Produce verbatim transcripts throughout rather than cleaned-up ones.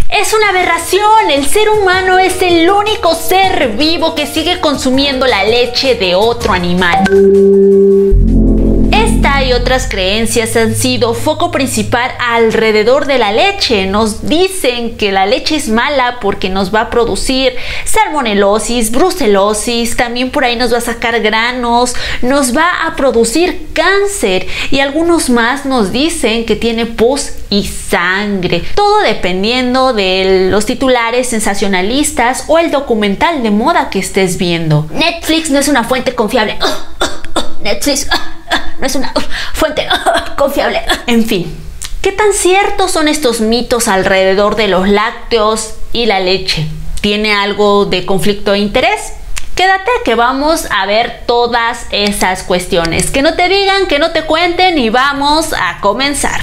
Es una aberración. El ser humano es el único ser vivo que sigue consumiendo la leche de otro animal. Esta y otras creencias han sido foco principal alrededor de la leche. Nos dicen que la leche es mala porque nos va a producir salmonelosis, brucelosis, también por ahí nos va a sacar granos, nos va a producir cáncer y algunos más nos dicen que tiene pus y sangre. Todo dependiendo de los titulares sensacionalistas o el documental de moda que estés viendo. Netflix no es una fuente confiable. Netflix no es una fuente confiable. En fin, ¿qué tan ciertos son estos mitos alrededor de los lácteos y la leche? ¿Tiene algo de conflicto de interés? Quédate que vamos a ver todas esas cuestiones. Que no te digan, que no te cuenten y vamos a comenzar.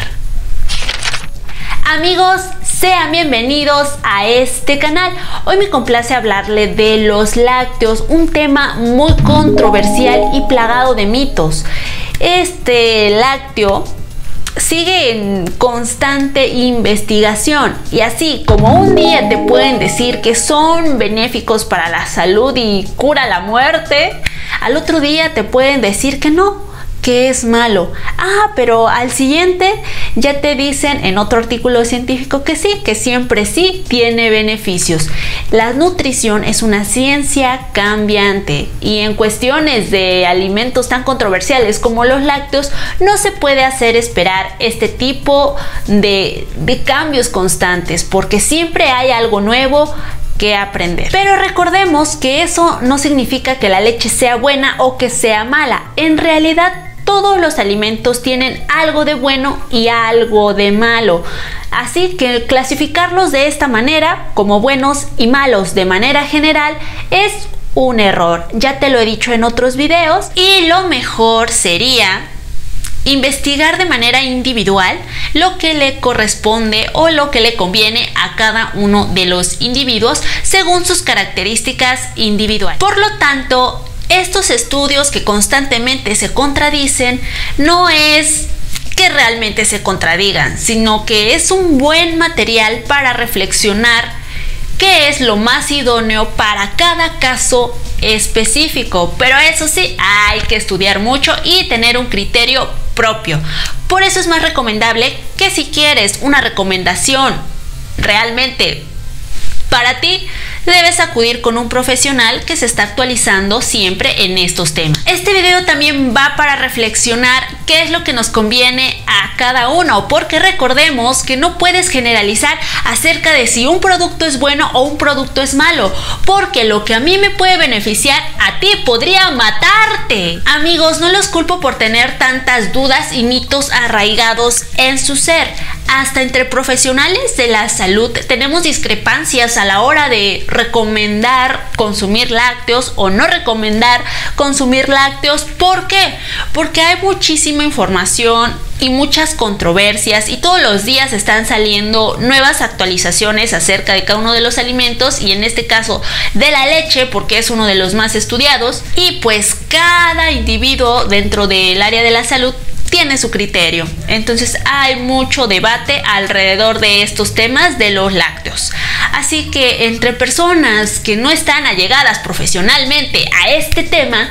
Amigos, sean bienvenidos a este canal. Hoy me complace hablarle de los lácteos, un tema muy controversial y plagado de mitos. Este lácteo sigue en constante investigación y así como un día te pueden decir que son benéficos para la salud y cura la muerte, al otro día te pueden decir que no, que es malo. Ah, pero al siguiente ya te dicen en otro artículo científico que sí, que siempre sí tiene beneficios. La nutrición es una ciencia cambiante y en cuestiones de alimentos tan controversiales como los lácteos no se puede hacer esperar este tipo de, de cambios constantes porque siempre hay algo nuevo que aprender. Pero recordemos que eso no significa que la leche sea buena o que sea mala. En realidad todos los alimentos tienen algo de bueno y algo de malo. Así que clasificarlos de esta manera, como buenos y malos de manera general, es un error. Ya te lo he dicho en otros videos. Y lo mejor sería investigar de manera individual lo que le corresponde o lo que le conviene a cada uno de los individuos según sus características individuales. Por lo tanto, estos estudios que constantemente se contradicen no es que realmente se contradigan, sino que es un buen material para reflexionar qué es lo más idóneo para cada caso específico. Pero eso sí, hay que estudiar mucho y tener un criterio propio. Por eso es más recomendable que si quieres una recomendación realmente para ti, debes acudir con un profesional que se está actualizando siempre en estos temas. Este video también va para reflexionar qué es lo que nos conviene a cada uno, porque recordemos que no puedes generalizar acerca de si un producto es bueno o un producto es malo, porque lo que a mí me puede beneficiar, a ti podría matarte. Amigos, no los culpo por tener tantas dudas y mitos arraigados en su ser. Hasta entre profesionales de la salud tenemos discrepancias a la hora de recomendar consumir lácteos o no recomendar consumir lácteos. ¿Por qué? Porque hay muchísima información y muchas controversias y todos los días están saliendo nuevas actualizaciones acerca de cada uno de los alimentos y en este caso de la leche porque es uno de los más estudiados y pues cada individuo dentro del área de la salud tiene su criterio. Entonces hay mucho debate alrededor de estos temas de los lácteos. Así que entre personas que no están allegadas profesionalmente a este tema,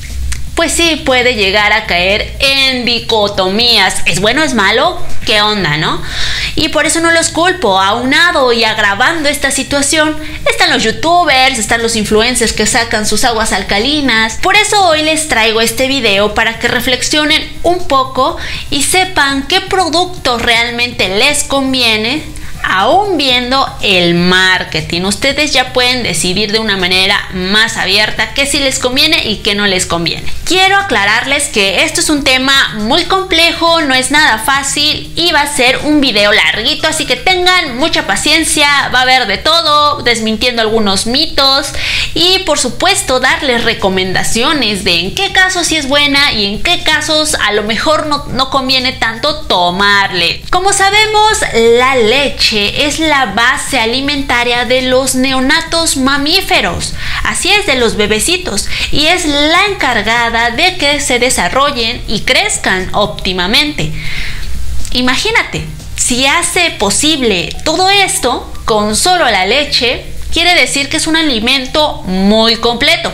pues sí puede llegar a caer en dicotomías. ¿Es bueno? ¿Es malo? ¿Qué onda, no? Y por eso no los culpo. Aunado y agravando esta situación, están los youtubers, están los influencers que sacan sus aguas alcalinas. Por eso hoy les traigo este video para que reflexionen un poco y sepan qué producto realmente les conviene. Aún viendo el marketing, ustedes ya pueden decidir de una manera más abierta qué sí les conviene y qué no les conviene. Quiero aclararles que esto es un tema muy complejo, no es nada fácil y va a ser un video larguito, así que tengan mucha paciencia, va a haber de todo, desmintiendo algunos mitos y por supuesto darles recomendaciones de en qué casos sí es buena y en qué casos a lo mejor no, no conviene tanto tomarle. Como sabemos, la leche es la base alimentaria de los neonatos mamíferos, así es, de los bebecitos, y es la encargada de que se desarrollen y crezcan óptimamente. Imagínate, si hace posible todo esto, con solo la leche, quiere decir que es un alimento muy completo.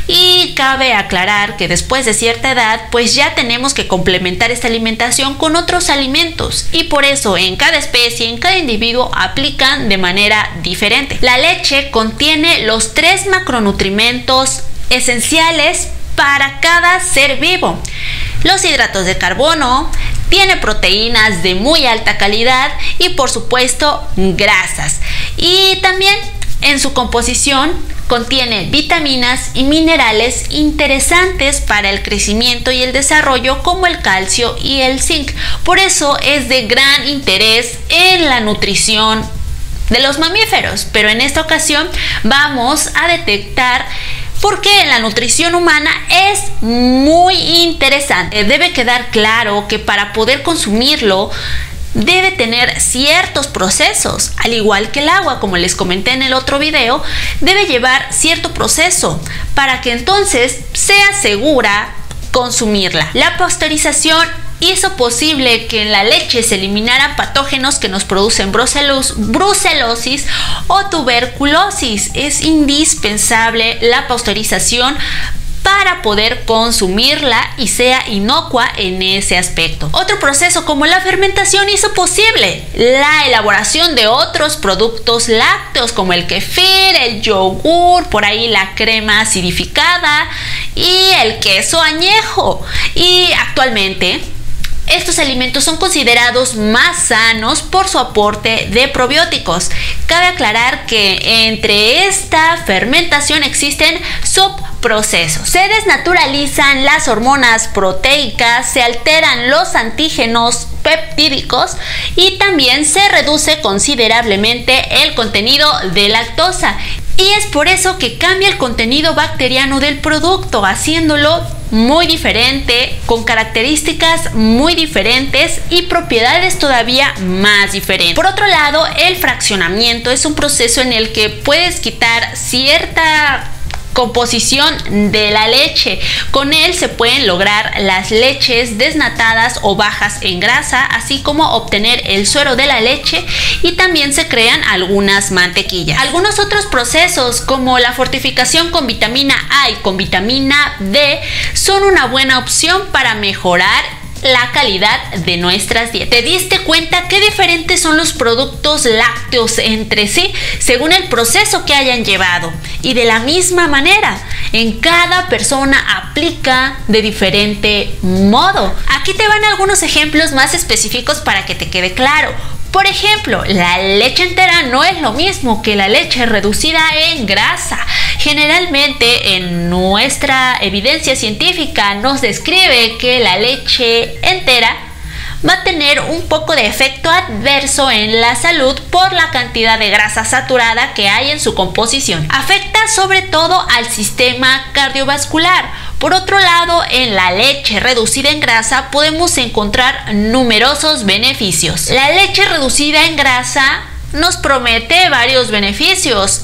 Y cabe aclarar que después de cierta edad, pues ya tenemos que complementar esta alimentación con otros alimentos. Y por eso en cada especie, en cada individuo, aplican de manera diferente. La leche contiene los tres macronutrientes esenciales para cada ser vivo. Los hidratos de carbono, tiene proteínas de muy alta calidad y por supuesto grasas. Y también en su composición contiene vitaminas y minerales interesantes para el crecimiento y el desarrollo, como el calcio y el zinc. Por eso es de gran interés en la nutrición de los mamíferos. Pero en esta ocasión vamos a detectar por qué en la nutrición humana es muy interesante. Debe quedar claro que para poder consumirlo debe tener ciertos procesos, al igual que el agua, como les comenté en el otro video, debe llevar cierto proceso para que entonces sea segura consumirla. La pasteurización hizo posible que en la leche se eliminaran patógenos que nos producen brucelos, brucelosis o tuberculosis. Es indispensable la pasteurización para poder consumirla y sea inocua en ese aspecto. Otro proceso como la fermentación hizo posible la elaboración de otros productos lácteos como el kefir, el yogur, por ahí la crema acidificada y el queso añejo. Y actualmente estos alimentos son considerados más sanos por su aporte de probióticos. Cabe aclarar que entre esta fermentación existen subprocesos. Se desnaturalizan las hormonas proteicas, se alteran los antígenos peptídicos y también se reduce considerablemente el contenido de lactosa. Y es por eso que cambia el contenido bacteriano del producto, haciéndolo muy diferente, con características muy diferentes y propiedades todavía más diferentes. Por otro lado, el fraccionamiento es un proceso en el que puedes quitar cierta composición de la leche. Con él se pueden lograr las leches desnatadas o bajas en grasa, así como obtener el suero de la leche, y también se crean algunas mantequillas. Algunos otros procesos como la fortificación con vitamina A y con vitamina D son una buena opción para mejorar la calidad de nuestras dietas. ¿Te diste cuenta qué diferentes son los productos lácteos entre sí según el proceso que hayan llevado? Y de la misma manera, en cada persona aplica de diferente modo. Aquí te van algunos ejemplos más específicos para que te quede claro. Por ejemplo, la leche entera no es lo mismo que la leche reducida en grasa. Generalmente en nuestra evidencia científica nos describe que la leche entera va a tener un poco de efecto adverso en la salud por la cantidad de grasa saturada que hay en su composición. Afecta sobre todo al sistema cardiovascular. Por otro lado, en la leche reducida en grasa podemos encontrar numerosos beneficios. La leche reducida en grasa nos promete varios beneficios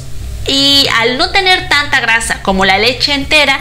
y al no tener tanta grasa como la leche entera,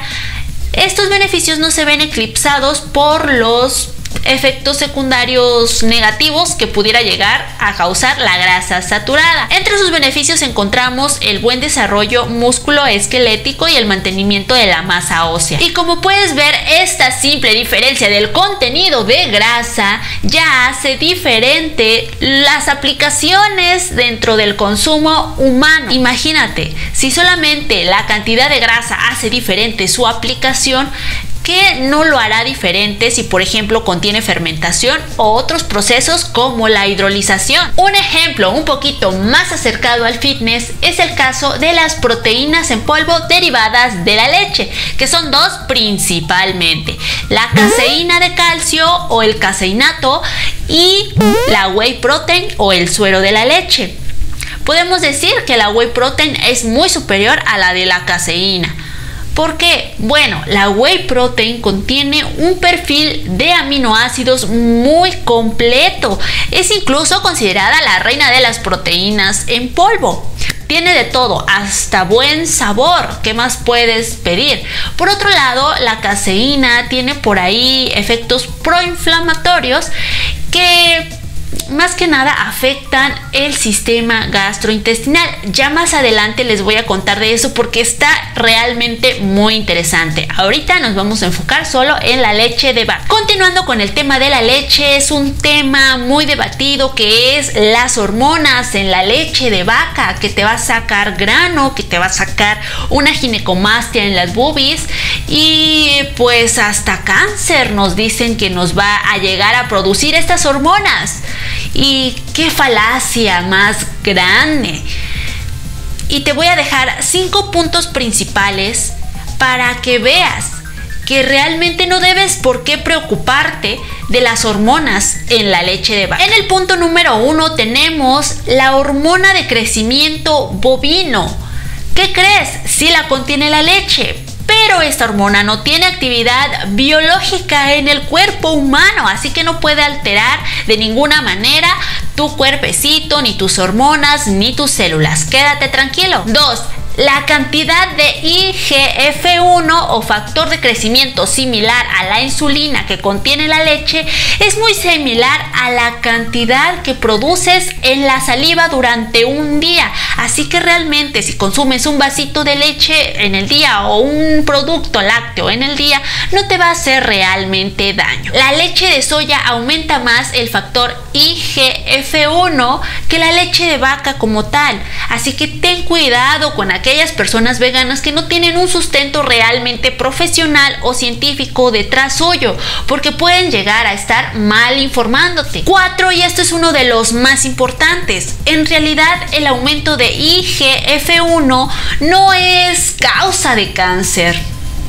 estos beneficios no se ven eclipsados por los efectos secundarios negativos que pudiera llegar a causar la grasa saturada. Entre sus beneficios encontramos el buen desarrollo músculo-esquelético y el mantenimiento de la masa ósea. Y como puedes ver, esta simple diferencia del contenido de grasa ya hace diferente las aplicaciones dentro del consumo humano. Imagínate, si solamente la cantidad de grasa hace diferente su aplicación, ¿qué no lo hará diferente si, por ejemplo, contiene fermentación o otros procesos como la hidrolización? Un ejemplo un poquito más acercado al fitness es el caso de las proteínas en polvo derivadas de la leche, que son dos principalmente: la caseína de calcio o el caseinato y la whey protein o el suero de la leche. Podemos decir que la whey protein es muy superior a la de la caseína. ¿Por qué? Bueno, la whey protein contiene un perfil de aminoácidos muy completo. Es incluso considerada la reina de las proteínas en polvo. Tiene de todo, hasta buen sabor. ¿Qué más puedes pedir? Por otro lado, la caseína tiene por ahí efectos proinflamatorios que más que nada afectan el sistema gastrointestinal. Ya más adelante les voy a contar de eso porque está realmente muy interesante. Ahorita nos vamos a enfocar solo en la leche de vaca. Continuando con el tema de la leche, es un tema muy debatido que es las hormonas en la leche de vaca, que te va a sacar grano, que te va a sacar una ginecomastia en las boobies y pues hasta cáncer nos dicen que nos va a llegar a producir estas hormonas. Y qué falacia más grande. Y te voy a dejar cinco puntos principales para que veas que realmente no debes por qué preocuparte de las hormonas en la leche de vaca. En el punto número uno tenemos la hormona de crecimiento bovino. ¿Qué crees? Sí la contiene la leche, pero esta hormona no tiene actividad biológica en el cuerpo humano, así que no puede alterar de ninguna manera tu cuerpecito, ni tus hormonas, ni tus células. Quédate tranquilo. Dos, la cantidad de I G F uno o factor de crecimiento similar a la insulina que contiene la leche es muy similar a la cantidad que produces en la saliva durante un día. Así que realmente si consumes un vasito de leche en el día o un producto lácteo en el día, no te va a hacer realmente daño. La leche de soya aumenta más el factor I G F uno que la leche de vaca como tal. Así que ten cuidado con aquellas personas veganas que no tienen un sustento realmente profesional o científico detrás suyo, porque pueden llegar a estar mal informándote. Cuatro, y esto es uno de los más importantes, en realidad el aumento de I G F uno no es causa de cáncer.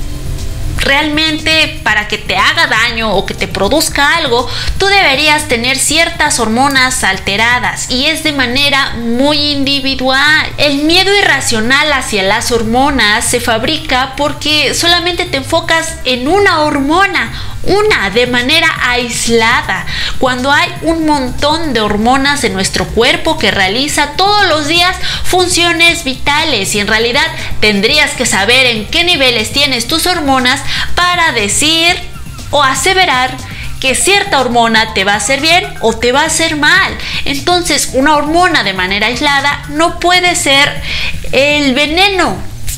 Realmente para que te haga daño o que te produzca algo, tú deberías tener ciertas hormonas alteradas y es de manera muy individual. El miedo irracional hacia las hormonas se fabrica porque solamente te enfocas en una hormona, una de manera aislada, cuando hay un montón de hormonas en nuestro cuerpo que realiza todos los días funciones vitales y en realidad tendrías que saber en qué niveles tienes tus hormonas para decir o aseverar que cierta hormona te va a hacer bien o te va a hacer mal. Entonces, una hormona de manera aislada no puede ser el veneno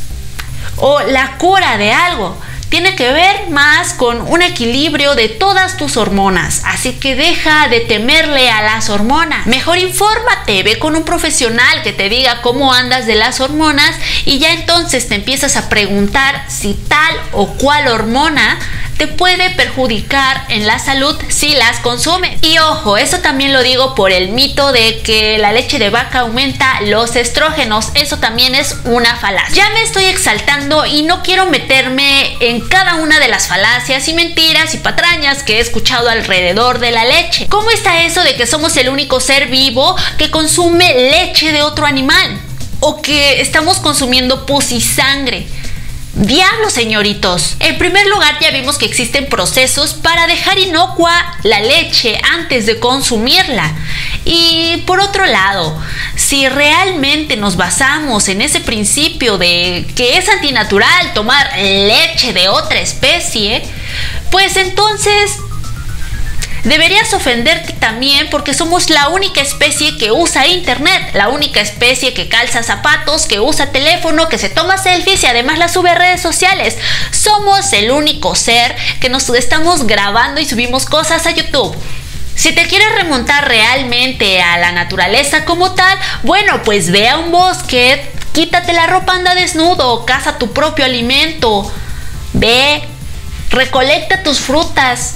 o la cura de algo. Tiene que ver más con un equilibrio de todas tus hormonas, así que deja de temerle a las hormonas. Mejor infórmate, ve con un profesional que te diga cómo andas de las hormonas y ya entonces te empiezas a preguntar si tal o cual hormona te puede perjudicar en la salud si las consumes. Y ojo, eso también lo digo por el mito de que la leche de vaca aumenta los estrógenos. Eso también es una falacia. Ya me estoy exaltando y no quiero meterme en cada una de las falacias y mentiras y patrañas que he escuchado alrededor de la leche. ¿Cómo está eso de que somos el único ser vivo que consume leche de otro animal? O que estamos consumiendo pus y sangre. ¡Diablos, señoritos! En primer lugar, ya vimos que existen procesos para dejar inocua la leche antes de consumirla. Y por otro lado, si realmente nos basamos en ese principio de que es antinatural tomar leche de otra especie, pues entonces deberías ofenderte también porque somos la única especie que usa internet, la única especie que calza zapatos, que usa teléfono, que se toma selfies y además las sube a redes sociales. Somos el único ser que nos estamos grabando y subimos cosas a YouTube. Si te quieres remontar realmente a la naturaleza como tal, bueno, pues ve a un bosque, quítate la ropa, anda desnudo, caza tu propio alimento, ve, recolecta tus frutas.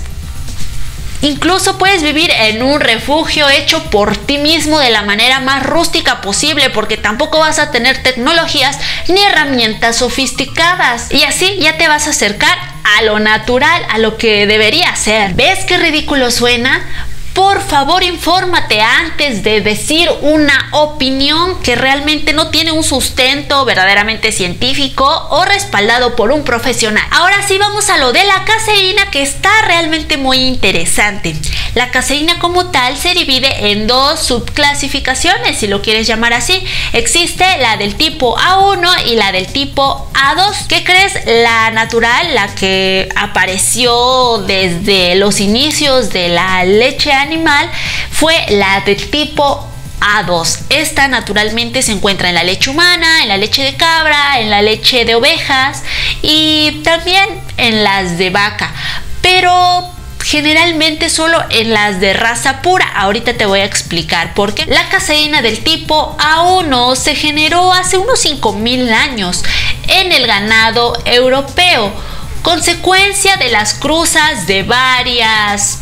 Incluso puedes vivir en un refugio hecho por ti mismo de la manera más rústica posible, porque tampoco vas a tener tecnologías ni herramientas sofisticadas. Y así ya te vas a acercar a lo natural, a lo que debería ser. ¿Ves qué ridículo suena? Por favor, infórmate antes de decir una opinión que realmente no tiene un sustento verdaderamente científico o respaldado por un profesional. Ahora sí, vamos a lo de la caseína, que está realmente muy interesante. La caseína como tal se divide en dos subclasificaciones, si lo quieres llamar así. Existe la del tipo A uno y la del tipo A dos. ¿Qué crees? La natural, la que apareció desde los inicios de la leche animal, animal fue la del tipo A dos. Esta naturalmente se encuentra en la leche humana, en la leche de cabra, en la leche de ovejas y también en las de vaca, pero generalmente solo en las de raza pura. Ahorita te voy a explicar por qué. La caseína del tipo A uno se generó hace unos cinco mil años en el ganado europeo, consecuencia de las cruzas de varias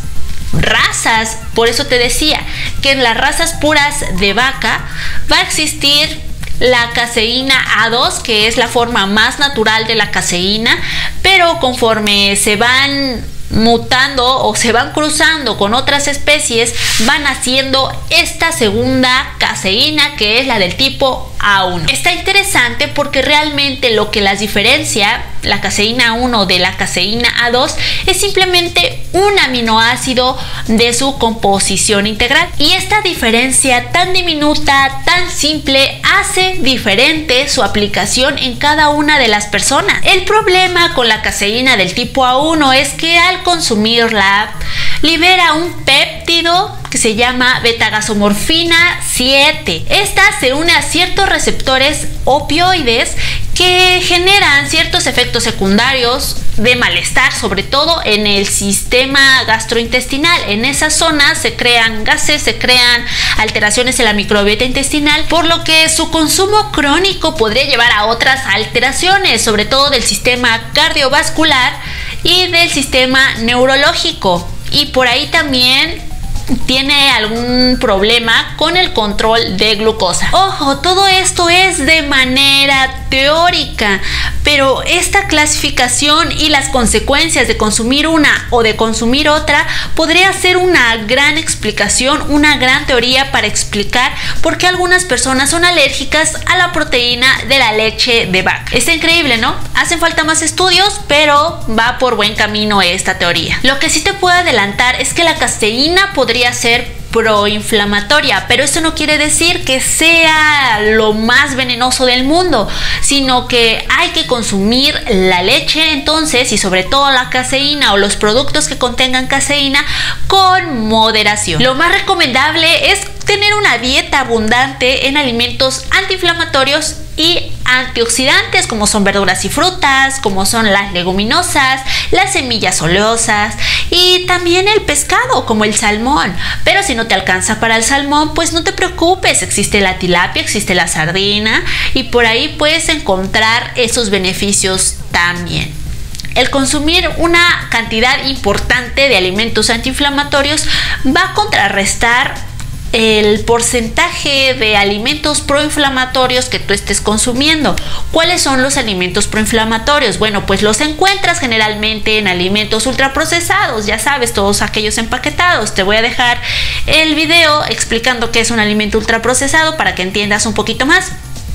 razas. Por eso te decía que en las razas puras de vaca va a existir la caseína A dos, que es la forma más natural de la caseína, pero conforme se van mutando o se van cruzando con otras especies, van haciendo esta segunda caseína, que es la del tipo A uno. Está interesante porque realmente lo que las diferencia, la caseína A uno de la caseína A dos, es simplemente un aminoácido de su composición integral. Y esta diferencia tan diminuta, tan simple, hace diferente su aplicación en cada una de las personas. El problema con la caseína del tipo A uno es que al consumirla libera un péptido que se llama beta-gasomorfina siete. Esta se une a ciertos receptores opioides que generan ciertos efectos secundarios de malestar, sobre todo en el sistema gastrointestinal. En esas zonas se crean gases, se crean alteraciones en la microbiota intestinal, por lo que su consumo crónico podría llevar a otras alteraciones, sobre todo del sistema cardiovascular y del sistema neurológico. Y por ahí también tiene algún problema con el control de glucosa. Ojo, todo esto es de manera teórica, pero esta clasificación y las consecuencias de consumir una o de consumir otra podría ser una gran explicación, una gran teoría para explicar por qué algunas personas son alérgicas a la proteína de la leche de vaca. Está increíble, ¿no? Hacen falta más estudios, pero va por buen camino esta teoría. Lo que sí te puedo adelantar es que la caseína podría ser proinflamatoria, pero eso no quiere decir que sea lo más venenoso del mundo, sino que hay que consumir la leche entonces, y sobre todo la caseína o los productos que contengan caseína, con moderación. Lo más recomendable es tener una dieta abundante en alimentos antiinflamatorios y antioxidantes, como son verduras y frutas, como son las leguminosas, las semillas oleosas y también el pescado, como el salmón. Pero si no te alcanza para el salmón, pues no te preocupes, existe la tilapia, existe la sardina y por ahí puedes encontrar esos beneficios también. El consumir una cantidad importante de alimentos antiinflamatorios va a contrarrestar el porcentaje de alimentos proinflamatorios que tú estés consumiendo. ¿Cuáles son los alimentos proinflamatorios? Bueno, pues los encuentras generalmente en alimentos ultraprocesados, ya sabes, todos aquellos empaquetados. Te voy a dejar el video explicando qué es un alimento ultraprocesado para que entiendas un poquito más.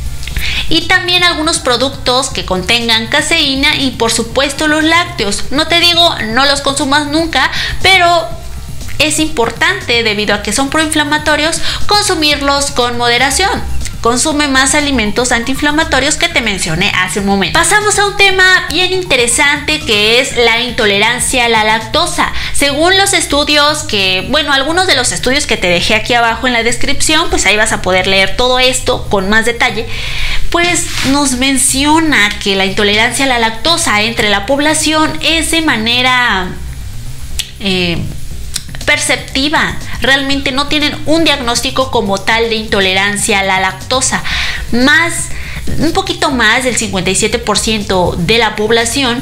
Y también algunos productos que contengan caseína y por supuesto los lácteos. No te digo no los consumas nunca, pero es importante, debido a que son proinflamatorios, consumirlos con moderación. Consume más alimentos antiinflamatorios que te mencioné hace un momento. Pasamos a un tema bien interesante, que es la intolerancia a la lactosa. Según los estudios que, bueno, algunos de los estudios que te dejé aquí abajo en la descripción, pues ahí vas a poder leer todo esto con más detalle, pues nos menciona que la intolerancia a la lactosa entre la población es de manera Eh, perceptiva. Realmente no tienen un diagnóstico como tal de intolerancia a la lactosa. Más, un poquito más del cincuenta y siete por ciento de la población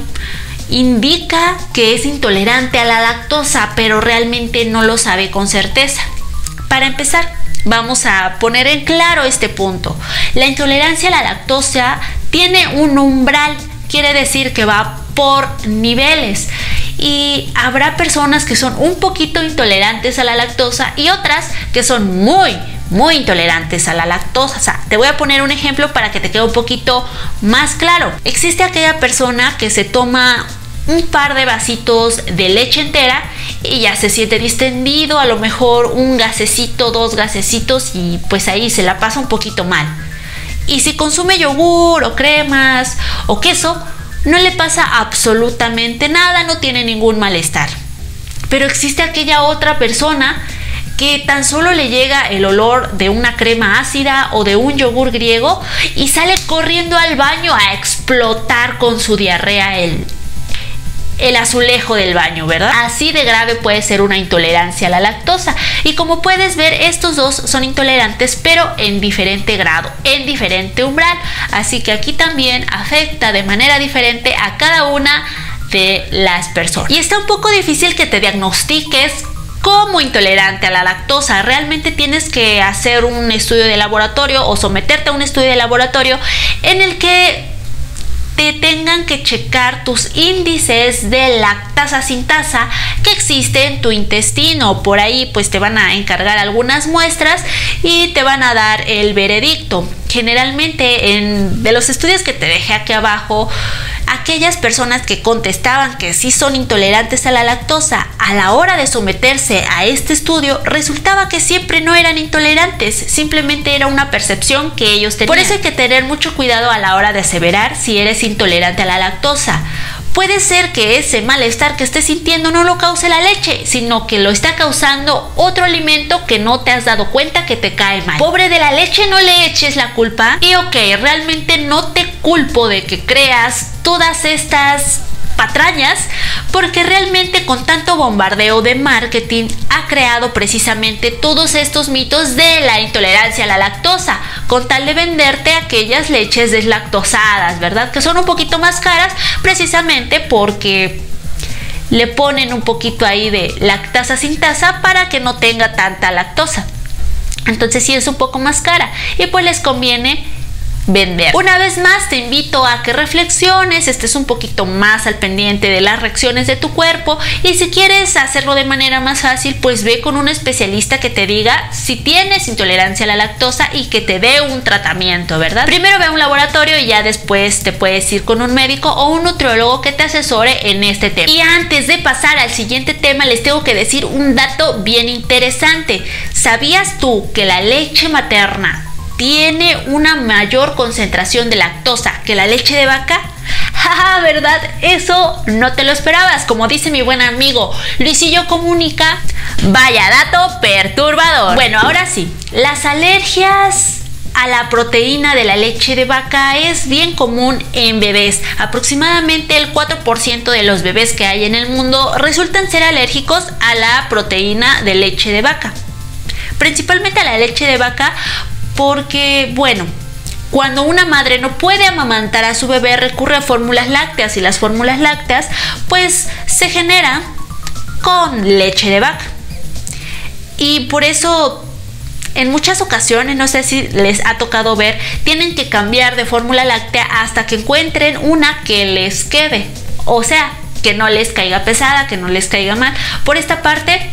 indica que es intolerante a la lactosa, pero realmente no lo sabe con certeza. Para empezar, vamos a poner en claro este punto. La intolerancia a la lactosa tiene un umbral, quiere decir que va por niveles. Y habrá personas que son un poquito intolerantes a la lactosa y otras que son muy, muy intolerantes a la lactosa. O sea, te voy a poner un ejemplo para que te quede un poquito más claro. Existe aquella persona que se toma un par de vasitos de leche entera y ya se siente distendido, a lo mejor un gasecito, dos gasecitos, y pues ahí se la pasa un poquito mal. Y si consume yogur o cremas o queso, no le pasa absolutamente nada, no tiene ningún malestar. Pero existe aquella otra persona que tan solo le llega el olor de una crema ácida o de un yogur griego y sale corriendo al baño a explotar con su diarrea el, el azulejo del baño, ¿verdad? Así de grave puede ser una intolerancia a la lactosa. Y como puedes ver, estos dos son intolerantes, pero en diferente grado, en diferente umbral. Así que aquí también afecta de manera diferente a cada una de las personas. Y está un poco difícil que te diagnostiques como intolerante a la lactosa. Realmente tienes que hacer un estudio de laboratorio o someterte a un estudio de laboratorio en el que te tengan que checar tus índices de lactasa sintasa que existe en tu intestino. Por ahí pues te van a encargar algunas muestras y te van a dar el veredicto. Generalmente en de los estudios que te dejé aquí abajo, aquellas personas que contestaban que sí son intolerantes a la lactosa, a la hora de someterse a este estudio, resultaba que siempre no eran intolerantes, simplemente era una percepción que ellos tenían. Por eso hay que tener mucho cuidado a la hora de aseverar si eres intolerante a la lactosa. Puede ser que ese malestar que estés sintiendo no lo cause la leche, sino que lo está causando otro alimento que no te has dado cuenta que te cae mal. Pobre de la leche, no le eches la culpa. Y ok, realmente no te culpo de que creas todas estas patrañas, porque realmente con tanto bombardeo de marketing ha creado precisamente todos estos mitos de la intolerancia a la lactosa, con tal de venderte aquellas leches deslactosadas, ¿verdad? Que son un poquito más caras precisamente porque le ponen un poquito ahí de lactasa sintasa para que no tenga tanta lactosa. Entonces sí es un poco más cara y pues les conviene vender. Una vez más te invito a que reflexiones, estés un poquito más al pendiente de las reacciones de tu cuerpo y si quieres hacerlo de manera más fácil, pues ve con un especialista que te diga si tienes intolerancia a la lactosa y que te dé un tratamiento, ¿verdad? Primero ve a un laboratorio y ya después te puedes ir con un médico o un nutriólogo que te asesore en este tema. Y antes de pasar al siguiente tema, les tengo que decir un dato bien interesante. ¿Sabías tú que la leche materna tiene una mayor concentración de lactosa que la leche de vaca? Jaja, ¿verdad? Eso no te lo esperabas. Como dice mi buen amigo Luisillo Comunica, vaya dato perturbador. Bueno, ahora sí, las alergias a la proteína de la leche de vaca es bien común en bebés. Aproximadamente el cuatro por ciento de los bebés que hay en el mundo resultan ser alérgicos a la proteína de leche de vaca. Principalmente a la leche de vaca porque, bueno, cuando una madre no puede amamantar a su bebé recurre a fórmulas lácteas y las fórmulas lácteas pues se generan con leche de vaca. Y por eso en muchas ocasiones, no sé si les ha tocado ver, tienen que cambiar de fórmula láctea hasta que encuentren una que les quede. O sea, que no les caiga pesada, que no les caiga mal. Por esta parte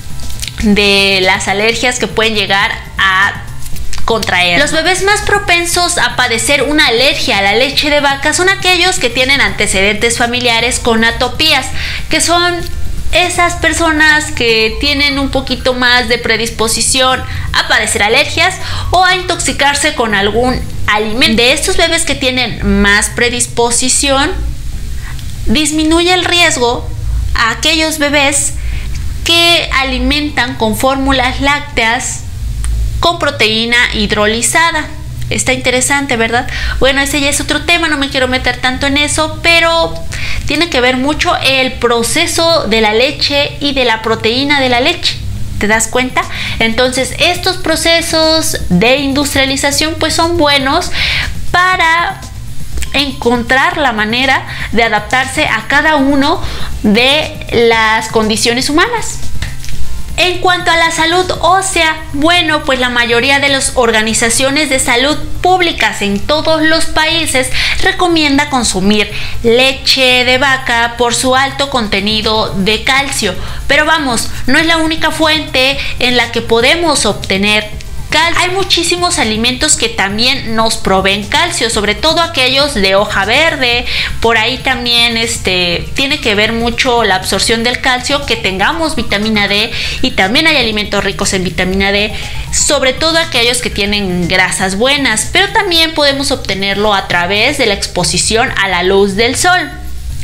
de las alergias que pueden llegar a contraer. Los bebés más propensos a padecer una alergia a la leche de vaca son aquellos que tienen antecedentes familiares con atopías, que son esas personas que tienen un poquito más de predisposición a padecer alergias o a intoxicarse con algún alimento. De estos bebés que tienen más predisposición, disminuye el riesgo a aquellos bebés que alimentan con fórmulas lácteas con proteína hidrolizada. Está interesante, ¿verdad? Bueno, ese ya es otro tema, no me quiero meter tanto en eso, pero tiene que ver mucho el proceso de la leche y de la proteína de la leche. ¿Te das cuenta? Entonces, estos procesos de industrialización pues son buenos para encontrar la manera de adaptarse a cada uno de las condiciones humanas. En cuanto a la salud ósea, bueno, pues la mayoría de las organizaciones de salud públicas en todos los países recomienda consumir leche de vaca por su alto contenido de calcio. Pero vamos, no es la única fuente en la que podemos obtener calcio. Hay muchísimos alimentos que también nos proveen calcio, sobre todo aquellos de hoja verde. Por ahí también este, tiene que ver mucho la absorción del calcio, que tengamos vitamina D, y también hay alimentos ricos en vitamina D, sobre todo aquellos que tienen grasas buenas, pero también podemos obtenerlo a través de la exposición a la luz del sol.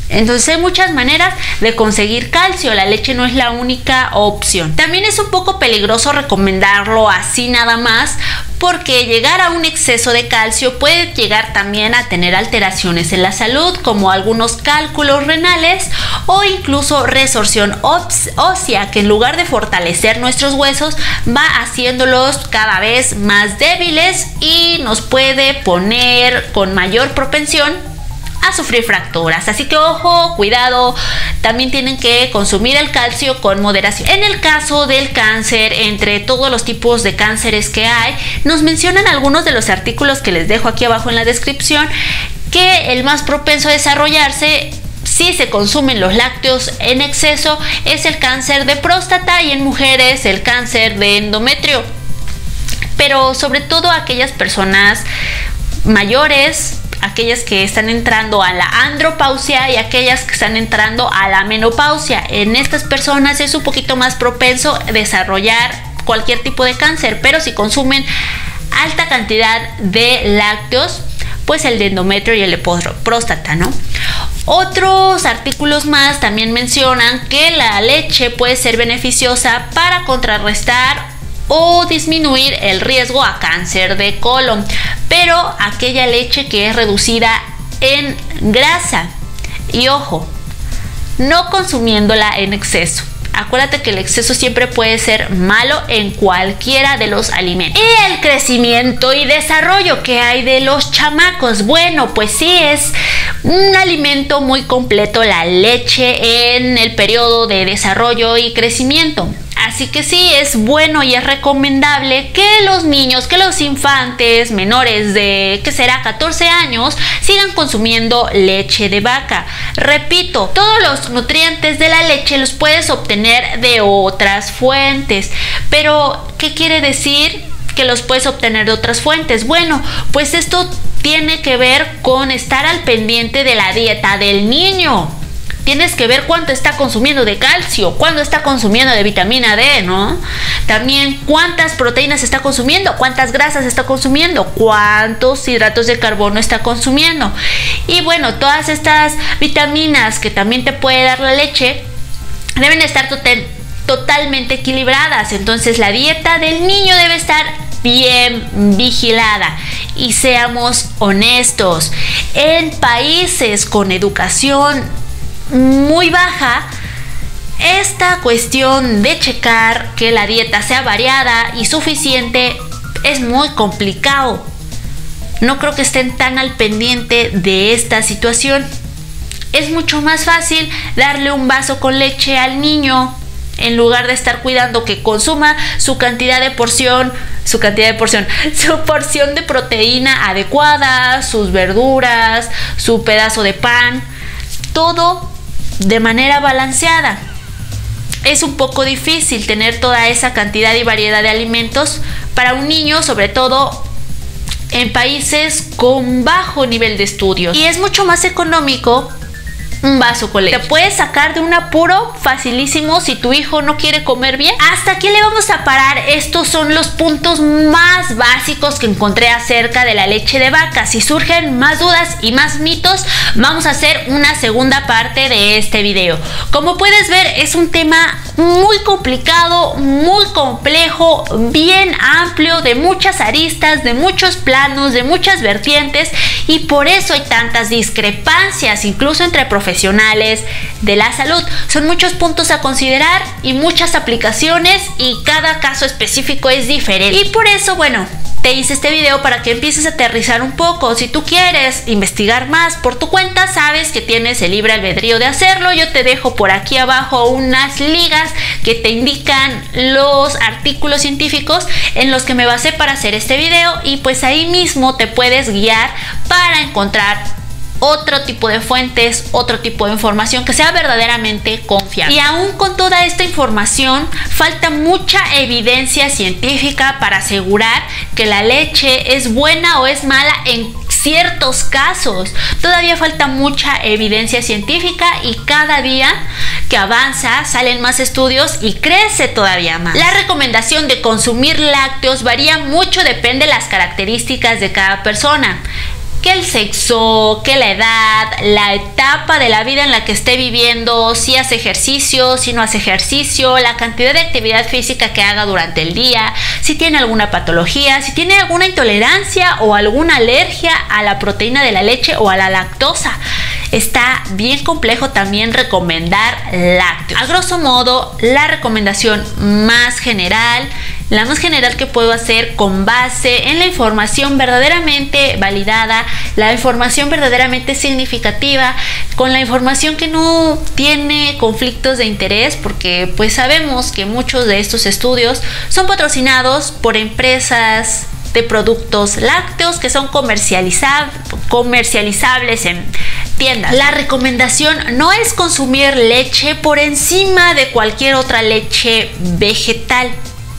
Entonces hay muchas maneras de conseguir calcio, la leche no es la única opción. También es un poco peligroso recomendarlo así nada más, porque llegar a un exceso de calcio puede llegar también a tener alteraciones en la salud, como algunos cálculos renales o incluso resorción ósea, que en lugar de fortalecer nuestros huesos va haciéndolos cada vez más débiles y nos puede poner con mayor propensión a sufrir fracturas. Así que ojo, cuidado, también tienen que consumir el calcio con moderación. En el caso del cáncer, entre todos los tipos de cánceres que hay, nos mencionan algunos de los artículos que les dejo aquí abajo en la descripción, que el más propenso a desarrollarse si se consumen los lácteos en exceso es el cáncer de próstata y en mujeres el cáncer de endometrio. Pero sobre todo aquellas personas mayores, aquellas que están entrando a la andropausia y aquellas que están entrando a la menopausia. En estas personas es un poquito más propenso a desarrollar cualquier tipo de cáncer, pero si consumen alta cantidad de lácteos, pues el de endometrio y el de próstata, ¿no? Otros artículos más también mencionan que la leche puede ser beneficiosa para contrarrestar o disminuir el riesgo a cáncer de colon, pero aquella leche que es reducida en grasa. Y ojo, no consumiéndola en exceso. Acuérdate que el exceso siempre puede ser malo en cualquiera de los alimentos. Y el crecimiento y desarrollo que hay de los chamacos. Bueno, pues sí, es un alimento muy completo la leche en el periodo de desarrollo y crecimiento. Así que sí, es bueno y es recomendable que los niños, que los infantes menores de, ¿qué será?, catorce años, sigan consumiendo leche de vaca. Repito, todos los nutrientes de la leche los puedes obtener de otras fuentes. Pero, ¿qué quiere decir que los puedes obtener de otras fuentes? Bueno, pues esto tiene que ver con estar al pendiente de la dieta del niño. Tienes que ver cuánto está consumiendo de calcio, cuánto está consumiendo de vitamina D, ¿no? También cuántas proteínas está consumiendo, cuántas grasas está consumiendo, cuántos hidratos de carbono está consumiendo. Y bueno, todas estas vitaminas que también te puede dar la leche deben estar total, totalmente equilibradas. Entonces la dieta del niño debe estar bien vigilada. Y seamos honestos, en países con educación muy baja, esta cuestión de checar que la dieta sea variada y suficiente es muy complicado. No creo que estén tan al pendiente de esta situación. Es mucho más fácil darle un vaso con leche al niño en lugar de estar cuidando que consuma su cantidad de porción, su cantidad de porción, su porción de proteína adecuada, sus verduras, su pedazo de pan, todo de manera balanceada. Es un poco difícil tener toda esa cantidad y variedad de alimentos para un niño, sobre todo en países con bajo nivel de estudios. Y es mucho más económico un vaso con leche. Te puedes sacar de un apuro facilísimo si tu hijo no quiere comer bien. Hasta aquí le vamos a parar. Estos son los puntos más básicos que encontré acerca de la leche de vaca. Si surgen más dudas y más mitos, vamos a hacer una segunda parte de este video. Como puedes ver, es un tema muy complicado, muy complejo, bien amplio, de muchas aristas, de muchos planos, de muchas vertientes, y por eso hay tantas discrepancias, incluso entre profesionales de la salud. Son muchos puntos a considerar y muchas aplicaciones, y cada caso específico es diferente. Y por eso, bueno, te hice este video para que empieces a aterrizar un poco. Si tú quieres investigar más por tu cuenta, sabes que tienes el libre albedrío de hacerlo. Yo te dejo por aquí abajo unas ligas que te indican los artículos científicos en los que me basé para hacer este video, y pues ahí mismo te puedes guiar para encontrar otro tipo de fuentes, otro tipo de información que sea verdaderamente confiable. Y aún con toda esta información, falta mucha evidencia científica para asegurar que la leche es buena o es mala en ciertos casos. Todavía falta mucha evidencia científica, y cada día que avanza salen más estudios y crece todavía más. La recomendación de consumir lácteos varía mucho, depende de las características de cada persona. que el sexo, que la edad, la etapa de la vida en la que esté viviendo, si hace ejercicio, si no hace ejercicio, la cantidad de actividad física que haga durante el día, si tiene alguna patología, si tiene alguna intolerancia o alguna alergia a la proteína de la leche o a la lactosa. Está bien complejo también recomendar lácteos. A grosso modo, la recomendación más general, la más general que puedo hacer con base en la información verdaderamente validada, la información verdaderamente significativa, con la información que no tiene conflictos de interés, porque pues sabemos que muchos de estos estudios son patrocinados por empresas de productos lácteos que son comercializab- comercializables en tiendas. La recomendación no es consumir leche por encima de cualquier otra leche vegetal.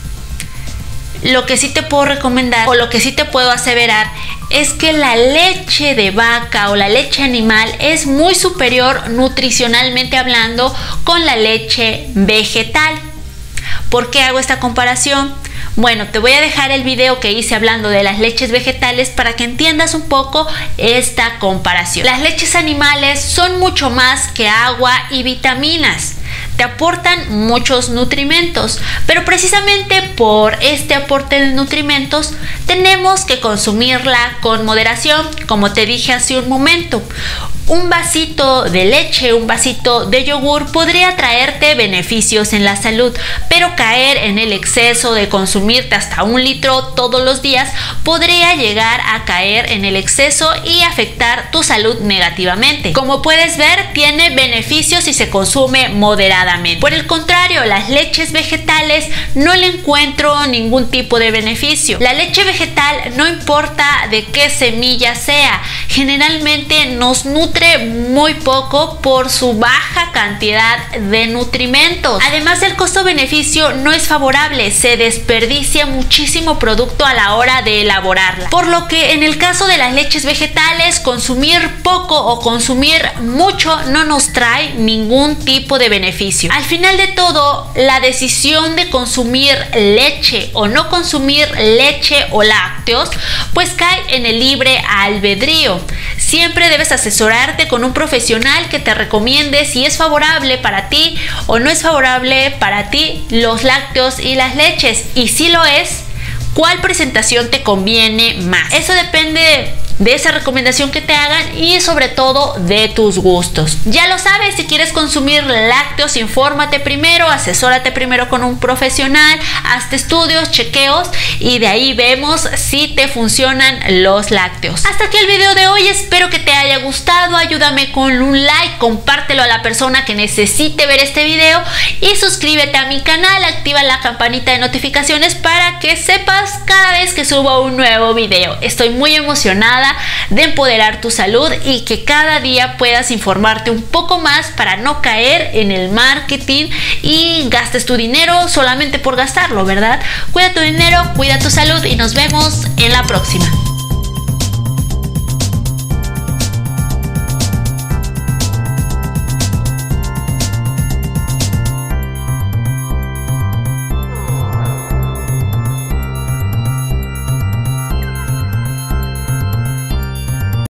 Lo que sí te puedo recomendar o lo que sí te puedo aseverar es que la leche de vaca o la leche animal es muy superior nutricionalmente hablando con la leche vegetal. ¿Por qué hago esta comparación? Bueno, te voy a dejar el video que hice hablando de las leches vegetales para que entiendas un poco esta comparación. Las leches animales son mucho más que agua y vitaminas. Te aportan muchos nutrimentos, pero precisamente por este aporte de nutrimentos tenemos que consumirla con moderación, como te dije hace un momento. Un vasito de leche, un vasito de yogur podría traerte beneficios en la salud, pero caer en el exceso de consumirte hasta un litro todos los días podría llegar a caer en el exceso y afectar tu salud negativamente. Como puedes ver, tiene beneficios si se consume moderadamente. Por el contrario, las leches vegetales no le encuentro ningún tipo de beneficio. La leche vegetal, no importa de qué semilla sea, generalmente nos nutre muy poco por su baja cantidad de nutrimentos. Además, el costo-beneficio no es favorable, se desperdicia muchísimo producto a la hora de elaborarla. Por lo que en el caso de las leches vegetales, consumir poco o consumir mucho no nos trae ningún tipo de beneficio. Al final de todo, la decisión de consumir leche o no consumir leche o lácteos, pues cae en el libre albedrío. Siempre debes asesorar con un profesional que te recomiende si es favorable para ti o no es favorable para ti los lácteos y las leches, y si lo es, cuál presentación te conviene más. Eso depende de esa recomendación que te hagan y sobre todo de tus gustos. Ya lo sabes, si quieres consumir lácteos, infórmate primero, asesórate primero con un profesional, hazte estudios, chequeos y de ahí vemos si te funcionan los lácteos. Hasta aquí el video de hoy, espero que te haya gustado, ayúdame con un like, compártelo a la persona que necesite ver este video y suscríbete a mi canal, activa la campanita de notificaciones para que sepas cada vez que subo un nuevo video. Estoy muy emocionada de empoderar tu salud y que cada día puedas informarte un poco más para no caer en el marketing y gastes tu dinero solamente por gastarlo, ¿verdad? Cuida tu dinero, cuida tu salud y nos vemos en la próxima.